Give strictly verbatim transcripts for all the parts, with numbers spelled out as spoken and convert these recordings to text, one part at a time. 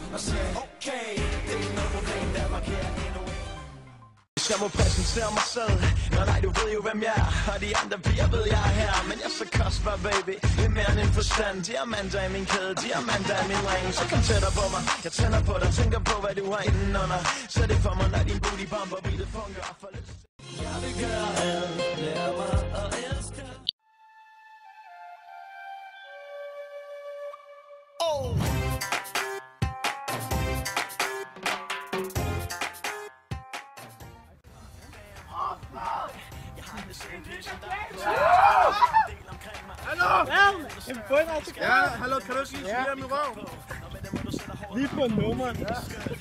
og siger okay, det er ikke noget problem, der markerer endnu en. Hvis jeg må præsentere mig selv, nå nej, du ved jo hvem jeg er, og de andre piger ved jeg er her, men jeg er så kostbar, baby, lidt mere end en forstand. Diamanter i min kæde, diamanter i min ring, så kom tættere på mig, jeg tænder på dig, tænker på hvad du har indenunder. Så det for mig, når din booty bomber, beatet funker, og får lyst. Jeg vil gøre alt, lær mig at elske. Oh! Hallo! Ja, en bundret. Ja, hallo, kan du sige ja. Min røv? Lige på nummeren. Ja.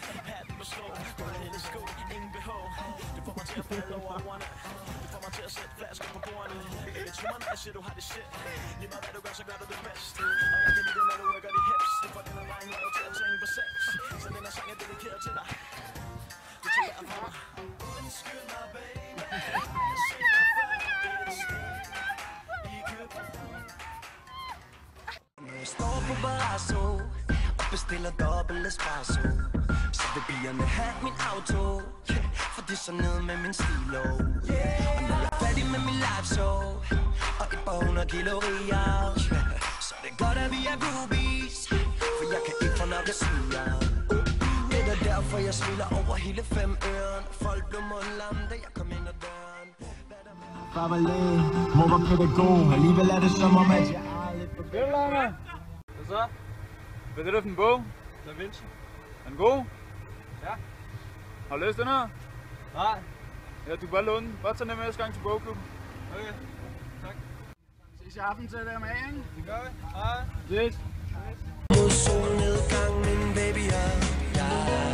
Jeg står på Barrasso og bestiller dobbelt espresso, så vil bilerne have min auto, yeah, for det er så ned med min stilo, yeah. Og når jeg er færdig med min live show og et par hundrede kalorier, yeah, så er det godt at vi er groupies, for jeg kan ikke få nok at smile. Det er derfor jeg smiler over hele fem øren. Folk blev mundlamme, da jeg kom ind ad døren. Far var læge, mor var pædagog, alligevel er det som om at jeg Hvad så? Hvad er det for en bog? Da Vinci. Er den god? Ja. Har du læst den her? Nej. Ja, du kan bare låne den. Bare tag den med næste gang til bogklubben. Okay. Tak. Ses i aften til det med, ikke? Det gør vi. Hej. Ses. Mod solnedgang, min baby, og jeg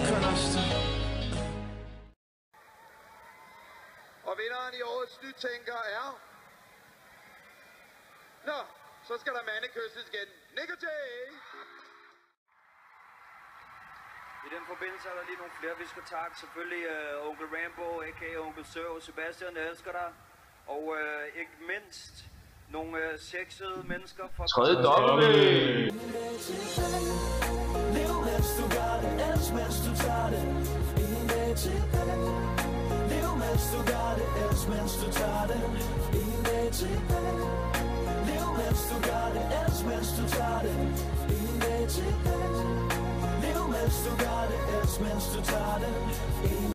Og vinderen i årets nytænker er... Nå, så skal der mandekysses igen. Nick og Jay! I den forbindelse er der lige nogle flere, vi skal takke. Selvfølgelig uh, onkel Rambo, a k a. onkel Søv, Sebastian, jeg elsker dig. Og uh, ikke mindst nogle uh, sexede mennesker fra... Tredje dobbelt! Lev mens du gør det, elsk mens du tager det. En dag til dag. Lev mens du gør det, elsk mens du tager det. En dag til dag. Lev mens du gør det, elsk mens du tager det. En dag til dag. Lev mens du gør det, elsk mens du tager det.